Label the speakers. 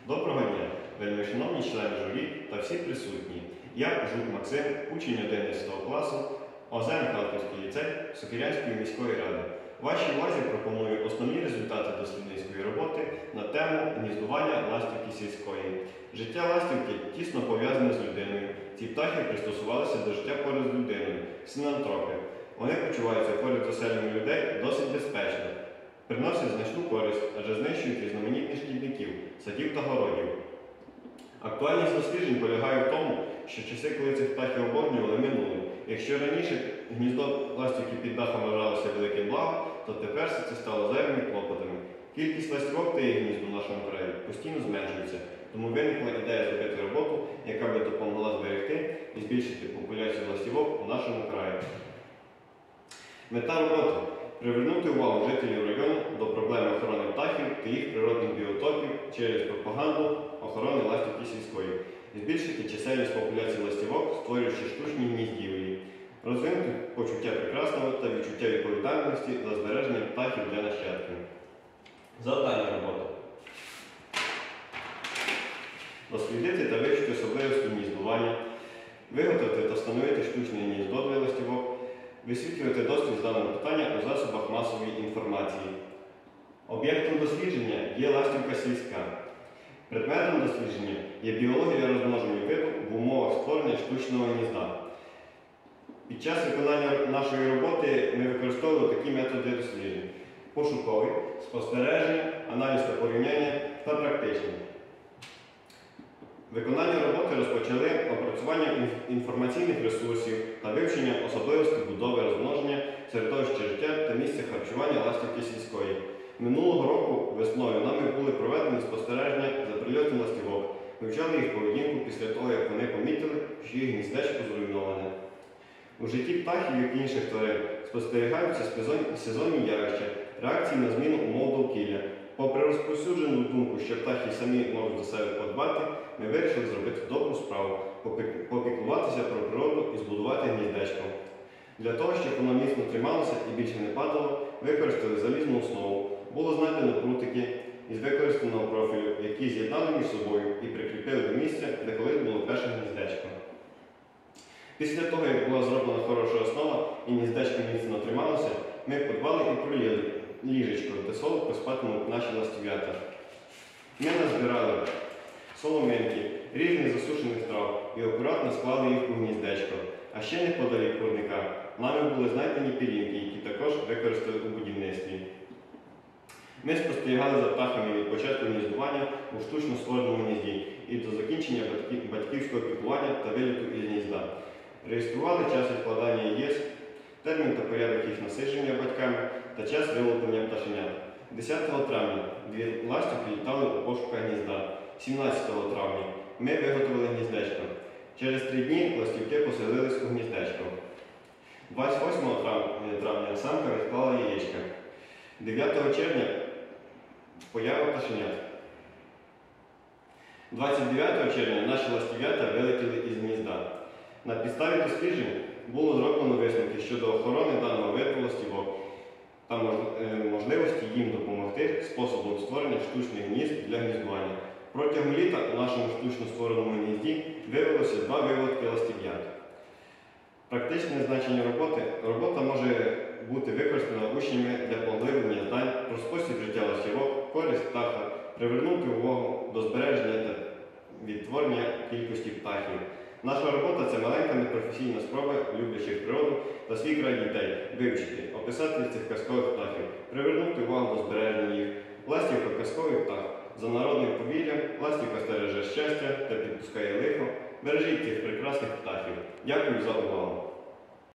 Speaker 1: Доброго дня, вельмишановні члени журі та всі присутні. Я Жук Максим, учень 11 класу ОЗН Харківський ліцей Сокирянської міської ради. Вашій увазі пропоную основні результати дослідницької роботи на тему гніздування ластівки сільської. Життя ластівки тісно пов'язане з людиною. Ці птахи пристосувалися до життя поряд з людиною, синантропи. Вони почуваються поряд з оселями людей досить безпечно. Приносять значну користь, адже знищують різноманітних шкідників, садів та городів. Актуальність досліджень полягає в тому, що часи, коли цих птахів обожнювали, минули. Якщо раніше гніздо ластівки під дахом вважалося великим благом, то тепер це стало зайвими клопотами. Кількість ластівок та їх гнізд у нашому краї постійно зменшується, тому виникла ідея зробити роботу, яка би допомогла зберегти і збільшити популяцію ластівок у нашому краї. Мета роботи – привернути увагу жителів району до проблеми охорони птахів та їх природних біотопів через пропаганду охорони ластівки сільської, збільшити чисельність популяції ластівок, створюючи штучні гніздівлі, розвинути почуття прекрасного та відчуття відповідальності за збереження птахів для нащадків. Завдання роботи. Дослідити та вивчити особливості гніздування, виготовити та встановити штучне гніздо для ластівок, висвітлювати дослід з даного питання у засобах масової інформації. Об'єктом дослідження є ластівка сільська. Предметом дослідження є біологія розмноження виду в умовах створення штучного гнізда. Під час виконання нашої роботи ми використовували такі методи досліджень: пошуковий, спостереження, аналіз та порівняння та практичний. Виконання роботи розпочали опрацюванням інформаційних ресурсів та вивченням особливостей будови розмноження, середовища життя та місця харчування ластівки сільської. Минулого року весною нами були проведені спостереження за прильотом ластівок. Вивчали їх поведінку після того, як вони помітили, що їх гніздечко зруйноване. У житті птахів, як і інших тварин, спостерігаються сезонні явища, реакції на зміну умов довкілля. Попри розповсюджену думку, що птахи самі можуть за себе подбати, ми вирішили зробити добру справу, попіклуватися про природу і збудувати гніздечко. Для того, щоб воно міцно трималося і більше не падало, використали залізну основу. Було знайдено прутики із використаного профілю, які з'єднали між собою і прикріпили до місця, де колись було перше гніздечко. Після того, як була зроблена хороша основа і гніздечко міцно трималося, ми подбали і проліли ліжечко, де солодко спатимуть наші ластів'ята. Ми назбирали соломинки, різних засушених трав і акуратно склали їх у гніздечко. А ще неподалік курника нами були знайдені пірінки, які також використали у будівництві. Ми спостерігали за птахами від початку гніздування у штучно створеному гнізді і до закінчення батьківського піклування та виліту із гнізда. Реєстрували час відкладання яєць, термін та порядок їх насидження батьками та час вилуплення пташенят. 10 травня дві ластівки літали у пошуках гнізда. 17 травня ми виготовили гніздечко. Через 3 дні ластівки поселились у гніздечко. 28 травня самка відклала яєчка. 9 червня поява пташенят. 29 червня наші ластів'ята вилетіли із гнізда. На підставі досліджень було зроблено висновки щодо охорони даного виду ластівок та можливості їм допомогти способом створення штучних гнізд для гніздування. Протягом літа у нашому штучно створеному гнізді виявилося 2 виводки ластів'ят. Практичне значення роботи. Робота може бути використана учнями для поглиблення знань про спосіб життя ластівок, користь птаха, привернути увагу до збереження та відтворення кількості птахів. Наша робота – це маленька непрофесійна спроба люблячих природу та свій край дітей вивчити, описати цих казкових птахів, привернути увагу до збереження їх. Ластівка – казковий птах. За народним повір'ям, ластівка стереже щастя та підпускає лихо. Бережіть цих прекрасних птахів. Дякую за увагу.